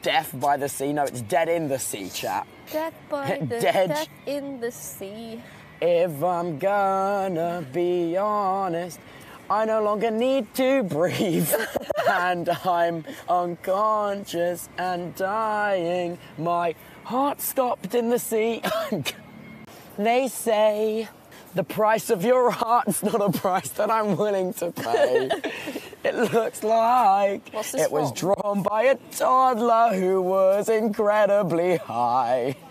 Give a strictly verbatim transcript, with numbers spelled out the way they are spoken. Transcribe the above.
death by the sea. No, it's dead in the sea, chap. Death by the Dead. death in the sea. If I'm gonna be honest, I no longer need to breathe. And I'm unconscious and dying. My heart stopped in the sea. They say the price of your heart's not a price that I'm willing to pay. It looks like What's this it was from? drawn by a toddler who was incredibly high.